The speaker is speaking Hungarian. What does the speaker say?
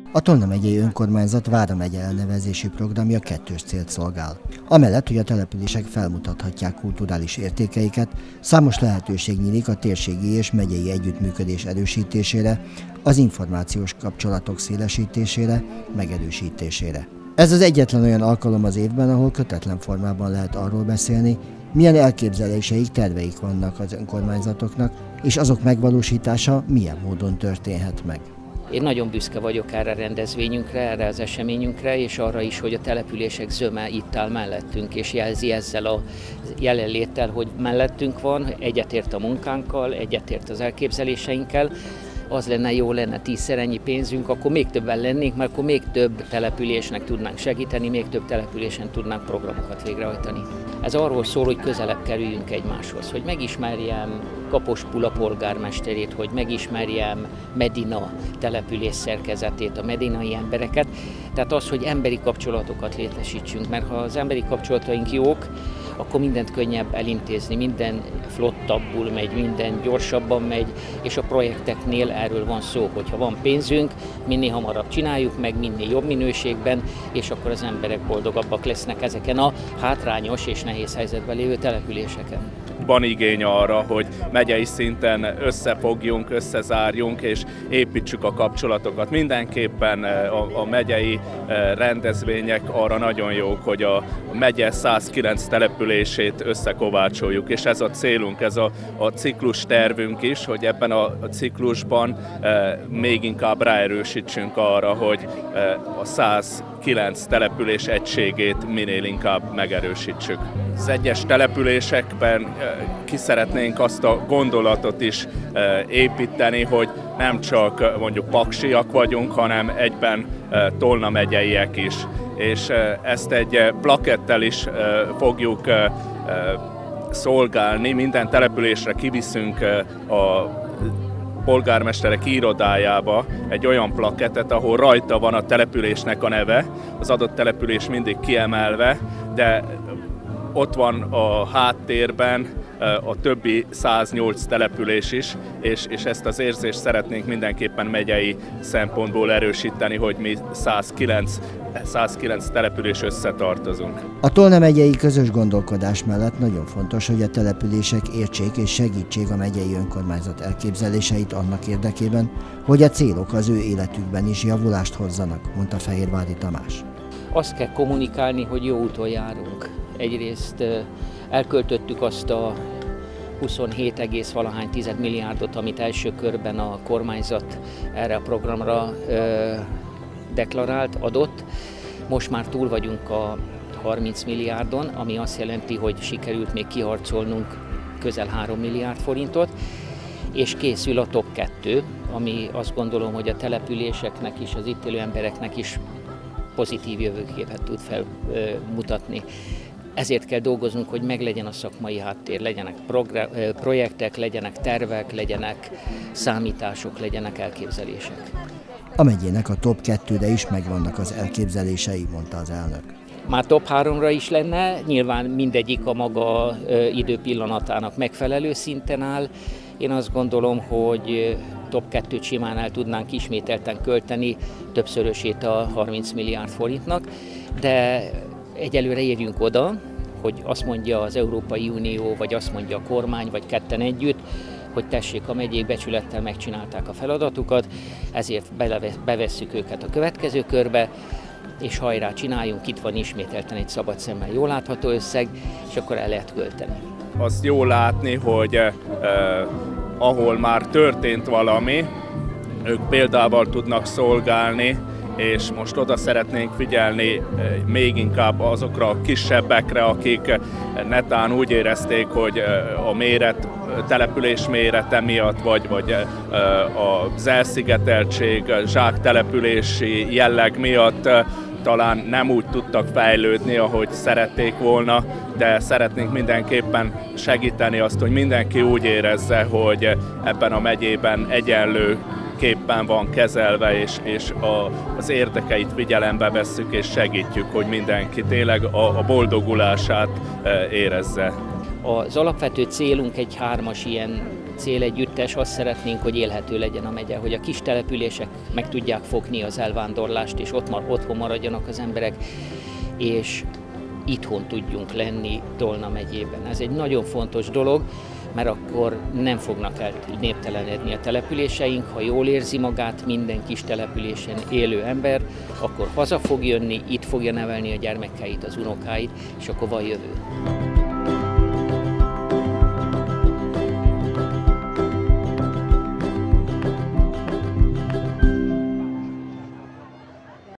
A Tolna megyei önkormányzat Vára megye elnevezési programja kettős célt szolgál. Amellett, hogy a települések felmutathatják kulturális értékeiket, számos lehetőség nyílik a térségi és megyei együttműködés erősítésére, az információs kapcsolatok szélesítésére, megerősítésére. Ez az egyetlen olyan alkalom az évben, ahol kötetlen formában lehet arról beszélni, milyen elképzeléseik, terveik vannak az önkormányzatoknak, és azok megvalósítása milyen módon történhet meg. Én nagyon büszke vagyok erre a rendezvényünkre, erre az eseményünkre, és arra is, hogy a települések zöme itt áll mellettünk, és jelzi ezzel a jelenléttel, hogy mellettünk van, egyetért a munkánkkal, egyetért az elképzeléseinkkel. Az lenne, jó lenne 10-szer ennyi pénzünk, akkor még többen lennénk, mert akkor még több településnek tudnánk segíteni, még több településen tudnánk programokat végrehajtani. Ez arról szól, hogy közelebb kerüljünk egymáshoz, hogy megismerjem Kapos Pula polgármesterét, hogy megismerjem Medina település szerkezetét, a medinai embereket. Tehát az, hogy emberi kapcsolatokat létesítsünk, mert ha az emberi kapcsolataink jók, akkor mindent könnyebb elintézni, minden flottabbul megy, minden gyorsabban megy, és a projekteknél erről van szó, hogyha van pénzünk, minél hamarabb csináljuk meg, minél jobb minőségben, és akkor az emberek boldogabbak lesznek ezeken a hátrányos és nehéz helyzetben lévő településeken. Van igény arra, hogy megyei szinten összefogjunk, összezárjunk és építsük a kapcsolatokat. Mindenképpen a megyei rendezvények arra nagyon jók, hogy a megye 109 települését összekovácsoljuk, és ez a célunk, ez a ciklus tervünk is, hogy ebben a ciklusban még inkább ráerősítsünk arra, hogy a 109 település egységét minél inkább megerősítsük. Az egyes településekben ki szeretnénk azt a gondolatot is építeni, hogy nem csak mondjuk paksiak vagyunk, hanem egyben Tolna megyeiek is. És ezt egy plakettel is fogjuk szolgálni, minden településre kiviszünk a polgármesterek irodájába egy olyan plakettet, ahol rajta van a településnek a neve, az adott település mindig kiemelve, de ott van a háttérben a többi 108 település is, és ezt az érzést szeretnénk mindenképpen megyei szempontból erősíteni, hogy mi 109 település összetartozunk. A Tolna megyei közös gondolkodás mellett nagyon fontos, hogy a települések értsék és segítsék a megyei önkormányzat elképzeléseit annak érdekében, hogy a célok az ő életükben is javulást hozzanak, mondta Fehérvári Tamás. Azt kell kommunikálni, hogy jó úton járunk. Egyrészt elköltöttük azt a 27,valahány milliárdot, amit első körben a kormányzat erre a programra deklarált, adott. Most már túl vagyunk a 30 milliárdon, ami azt jelenti, hogy sikerült még kiharcolnunk közel 3 milliárd forintot, és készül a top 2, ami azt gondolom, hogy a településeknek is, az itt élő embereknek is pozitív jövőképet tud felmutatni. Ezért kell dolgoznunk, hogy meglegyen a szakmai háttér, legyenek projektek, legyenek tervek, legyenek számítások, legyenek elképzelések. A megyének a top 2-re is megvannak az elképzelései, mondta az elnök. Már top 3-ra is lenne, nyilván mindegyik a maga időpillanatának megfelelő szinten áll. Én azt gondolom, hogy top 2-t simán el tudnánk ismételten költeni, többszörösét a 30 milliárd forintnak, de egyelőre érjünk oda, hogy azt mondja az Európai Unió, vagy azt mondja a kormány, vagy ketten együtt, hogy tessék, a megyék becsülettel megcsinálták a feladatukat, ezért bevesszük őket a következő körbe, és hajrá, csináljunk, itt van ismételten egy szabad szemmel jól látható összeg, és akkor el lehet költeni. Azt jó látni, hogy ahol már történt valami, ők példával tudnak szolgálni, és most oda szeretnénk figyelni még inkább azokra a kisebbekre, akik netán úgy érezték, hogy a település mérete miatt, vagy az elszigeteltség, zsáktelepülési jelleg miatt talán nem úgy tudtak fejlődni, ahogy szerették volna, de szeretnénk mindenképpen segíteni azt, hogy mindenki úgy érezze, hogy ebben a megyében egyenlő képpen van kezelve, és az érdekeit figyelembe vesszük és segítjük, hogy mindenki tényleg a boldogulását érezze. Az alapvető célunk egy 3-as ilyen célegyüttes, azt szeretnénk, hogy élhető legyen a megye, hogy a kis települések meg tudják fogni az elvándorlást, és otthon maradjanak az emberek, és itthon tudjunk lenni Tolna megyében. Ez egy nagyon fontos dolog, mert akkor nem fognak néptelenedni a településeink. Ha jól érzi magát minden kis településen élő ember, akkor haza fog jönni, itt fogja nevelni a gyermekeit, az unokáit, és akkor van jövő.